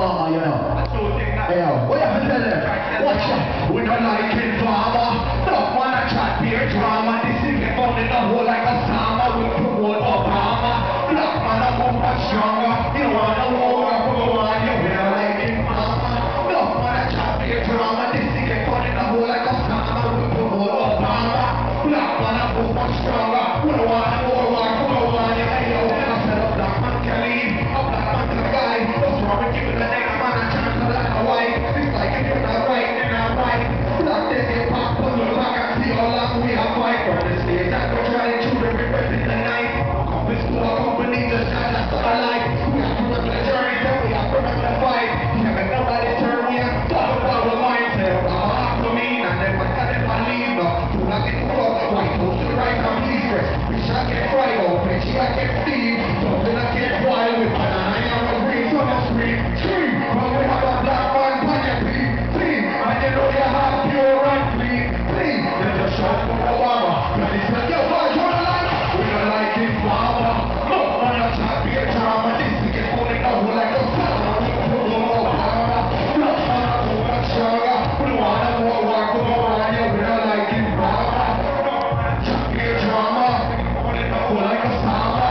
farmer, you know. Hey, yo, what you have to tell them? Watch out. We don't like it, farmer. No man a chat beer drama. This is get found in the hole like a summer. We promote Obama. Black man a move much stronger. You wanna war, go on, you don't like it, farmer. No man a chat beer drama. This is get found in the hole like a summer. We promote Obama. Black man a move much stronger. We don't wanna war, go on, you hey, yo, I said a black man can leave. A black man can guy. What's wrong with giving the next man a chance to black and white? It's like if you're not right, then I'm right. Black then they pop, pull the back and see how long we have fight. From the stage that we're trying to represent the night. Compass to our company, just shine us alike. We have to remember the journey, then we have to remember the fight. Can't make nobody turn me and talk about our mindset. I'm to me, and then my God, if I leave, no. Do not get the fuck, white toast to the right, I'm secret. We shall get fried, oh, bitch, I get Steve. Something I get wild with, and I am a green, so I'm scream. Scream, when we have a black man, panic, please. Please, and you know you have pure and clean. Please, let us shout for Obama. But it's like, yo, boys, what I like? We don't like it, farmer. No, man, I'm trying to be a drama. This is get put in the hole like a summer. We don't know Obama. Black man, I'm too much stronger. We don't want to more work, we don't want you. We don't like it, farmer. No, man, I'm trying to be a drama. Put in the hole like a summer.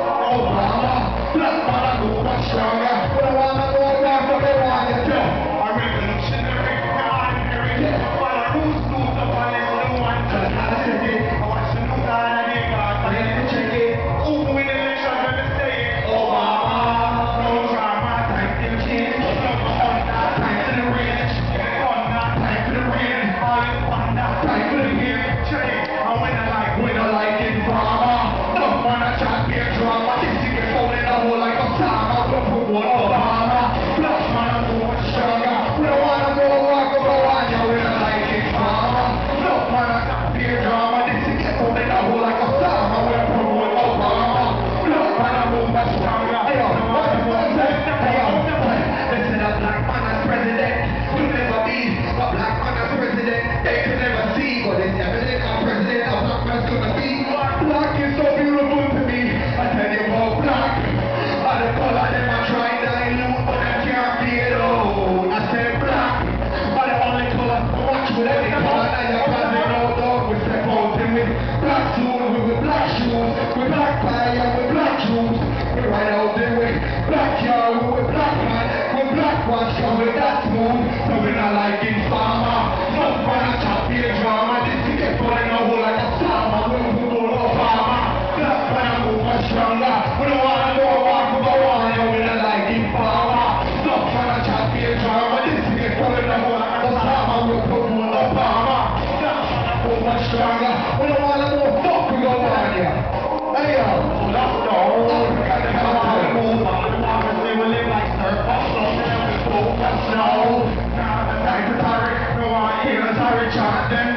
Obama. Black man, I'm too much stronger. We don't want to more work, we don't want you. A revolutionary, ordinary. But a who's lose the violence, the one to the city. I watch the new guy and they got to check it. Who win the election when they say it? Obama. No drama, time to the change. No thunder, time to the range. Thunder, time to the rain. All in thunder, time to the game. Check it. And we don't like it, farmer. No man a chat beer drama. This is get found in the hole like a summer. We promote Obama. Black man a move much stronger. We don't wanna go walk over one, yeah, we don't like it, farmer. No man a chat beer drama. This is get found in the hole like a summer. We promote Obama. Black man a move much stronger. Hey yo, what the fuck is that? Hey yo, listen, a black man as president could never be. A black man as president they could never see. But it's evident a president a black man's gonna be. Black is so beautiful to me. I tell you about black. All the color them a try to dilute, but I can't be it all. I said black. All the only color watch with every color that you're passing out dog. We step out in with black shoes, with black shoes, with black tie and with black shoes. We ride out there with black car, with black man, with black watch, come with that smooth. So we not like it, farmer. No fun a chop here drama. This is get put in a hole like a summer. We move all Obama. Black man a move much stronger. We don't wanna go walk with a one, yeah, we don't like it, farmer. No fun a chop here drama. This is get put in a hole like a summer. We move all Obama. Black man a move much stronger. We don't wanna go fuck with a one, yeah. Hey yo, let's go. We got the hell out of the move. Democracy will live like surf. No, now the time to target. No one here to target. Then